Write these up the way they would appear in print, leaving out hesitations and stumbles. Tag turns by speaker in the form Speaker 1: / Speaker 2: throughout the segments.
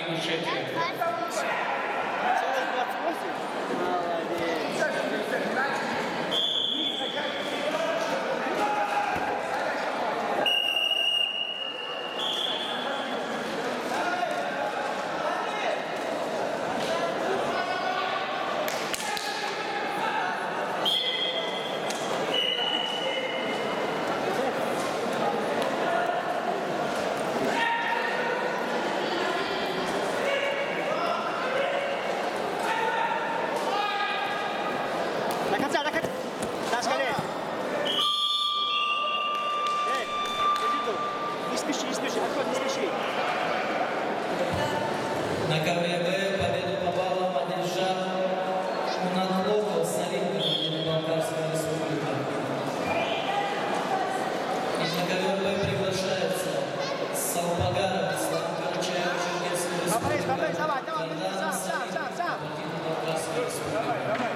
Speaker 1: 1-4. На ковре Б победу попала одержал Унатлохов Салимка, Болгарская республика. И на ковер Б приглашается Салпагаров, Слава Карачаев, Черкесская республика. Кардан Салимка, Болгарская республика.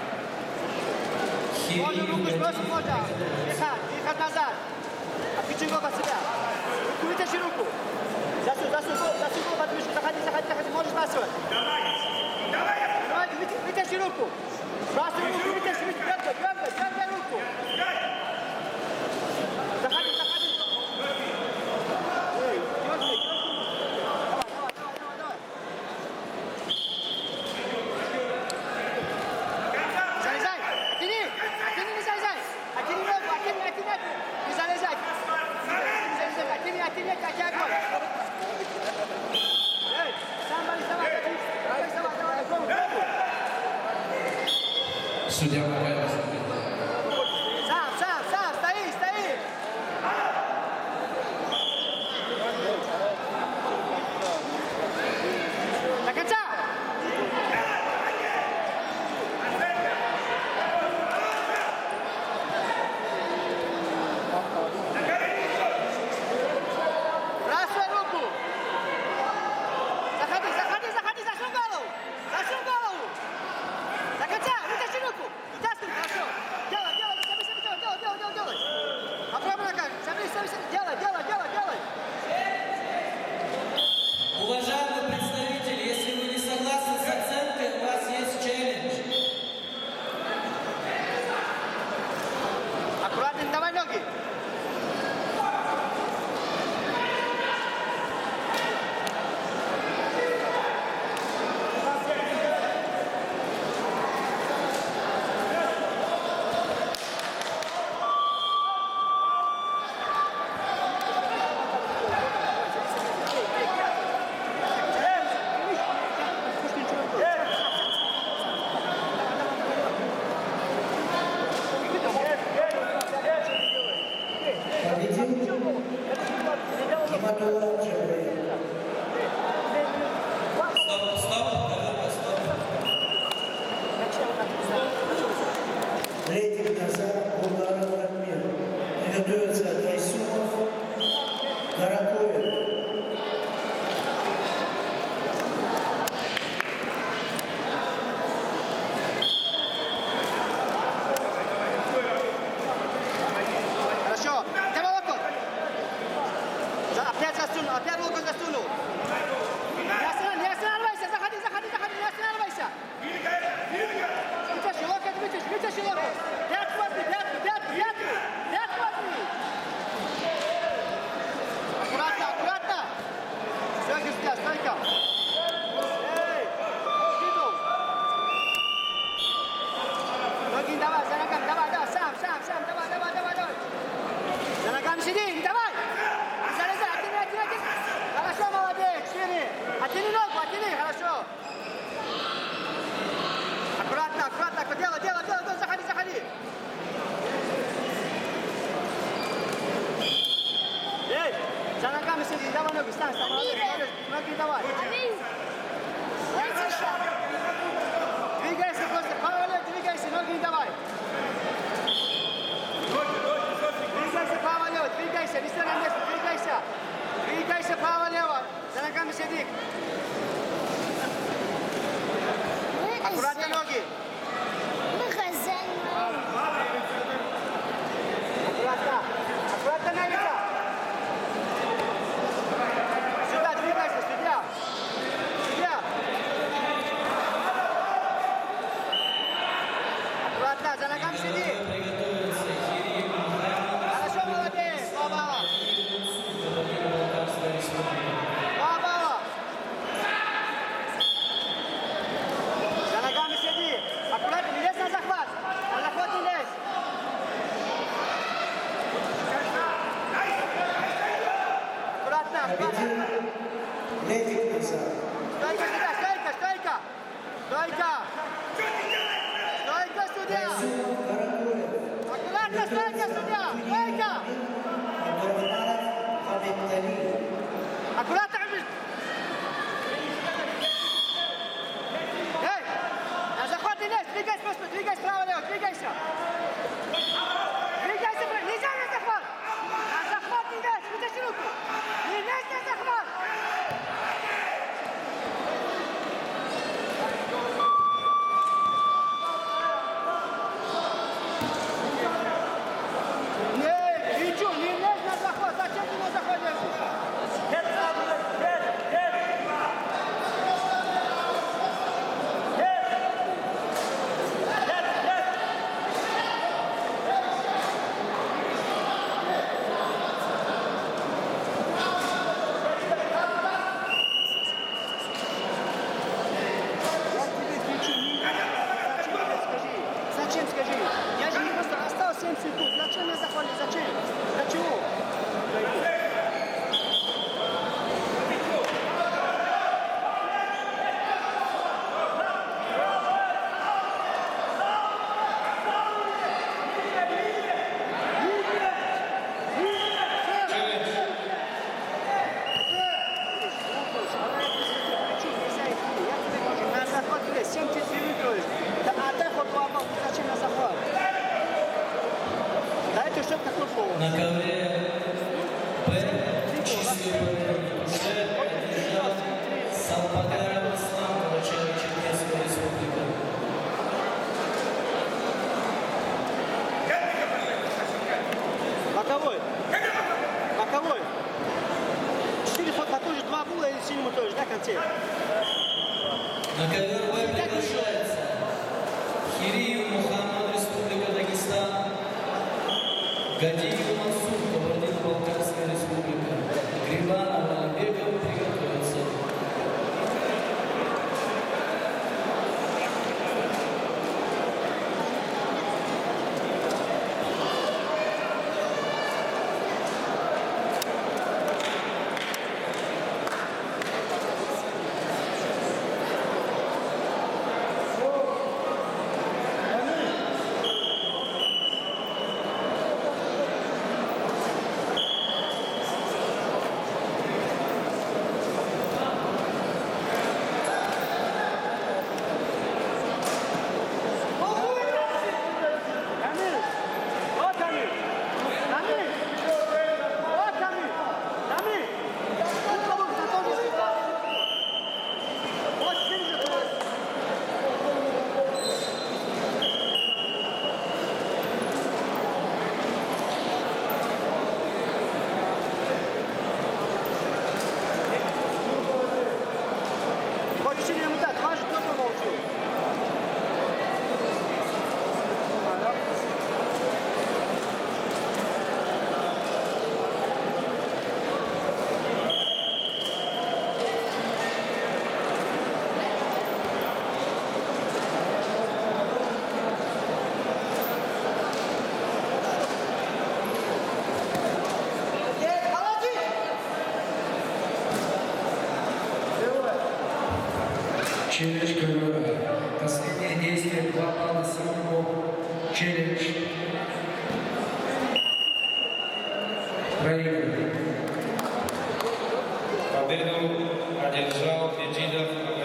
Speaker 2: Можно руку сбросить, можно. Дыхать назад. Отключи его под себя. Руку вытащи руку. Засунь голову под мышку. Заходи. Можешь сбрасывать. Давай, вытащи руку. Сбрасывай руку, вытащи. Громко руку. Заходи. Давай. Залезай. Оттяни, не залезай. Оттяни ногу. Не залезай. Оттяни, оттягивай. Эй, давай.
Speaker 1: Судья Бабаев.
Speaker 2: Сам, стои. До конца. Бросай руку. Заходи, засунь голову. До конца, вытащи руку. Вытаскивай, хорошо. Делай. Попробуй ногами. Делай.
Speaker 1: Уважаемый представитель, если вы не согласны с оценкой, у вас есть челлендж.
Speaker 2: Аккуратно, давай ноги.
Speaker 3: Рейтинг назад, Булгаров Ратмир. Приготовится Айсумов, Каракоев.
Speaker 2: Хорошо. Давай локоть. Опять локоть засунул. Не останавливайся, заходи, не останавливайся. Вытащи локоть. Пятку возьми. Аккуратно. Стойка, стойка. Эй, кинул. Ноги давай, за ногами, давай, сам, давай. За ногами сиди, не давай. Не залезай, оттяни. Хорошо, молодец, 4. Оттяни ногу, хорошо. Аккуратно, делай, заходи. Эй, за ногами сиди, давай ноги, стань, молодец, ноги давай. Двигайся просто, параллельно двигайся, ноги не давай. Двигайся право-лево, не стой на месте, двигайся право-лево, за ногами сиди. Аккуратно ноги. Аккуратно ноги. Сюда двигайся, судья. На конце.
Speaker 1: На ковер бой приглашается Хириев Мухаммад, Республика Дагестан, Гадиев Мансур, Кабардино-Балкарская Республика, Грибанов Алибеков, приготовиться.
Speaker 2: Камиль! Вот Камиль! Камиль! Вот Камиль! Камиль! Вот кого ты тоже сюда! Вот снизу! Вот еще не так, важно, кто помолчит.
Speaker 3: Челлендж ковера. Последнее действие 2 балла самому. Челлендж. Проигрывает.
Speaker 4: Победу одержал Меджидов